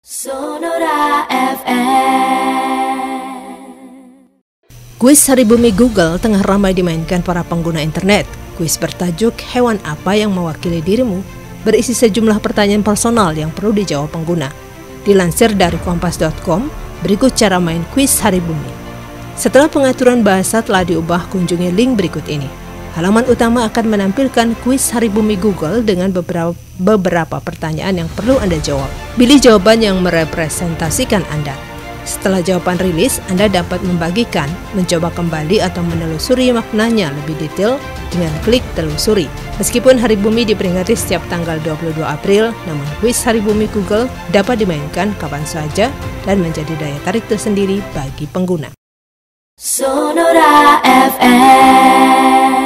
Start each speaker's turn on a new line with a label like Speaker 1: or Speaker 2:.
Speaker 1: Sonora FM.
Speaker 2: Kuis Hari Bumi Google tengah ramai dimainkan para pengguna internet. Kuis bertajuk "Hewan apa yang mewakili dirimu?" berisi sejumlah pertanyaan personal yang perlu dijawab pengguna. Dilansir dari kompas.com, berikut cara main kuis Hari Bumi. Setelah pengaturan bahasa telah diubah, kunjungi link berikut ini. Halaman utama akan menampilkan kuis Hari Bumi Google dengan beberapa pertanyaan yang perlu Anda jawab. Pilih jawaban yang merepresentasikan Anda. Setelah jawaban rilis, Anda dapat membagikan, mencoba kembali atau menelusuri maknanya lebih detail dengan klik telusuri. Meskipun Hari Bumi diperingati setiap tanggal 22 April, namun kuis Hari Bumi Google dapat dimainkan kapan saja dan menjadi daya tarik tersendiri bagi pengguna.
Speaker 1: Sonora FM.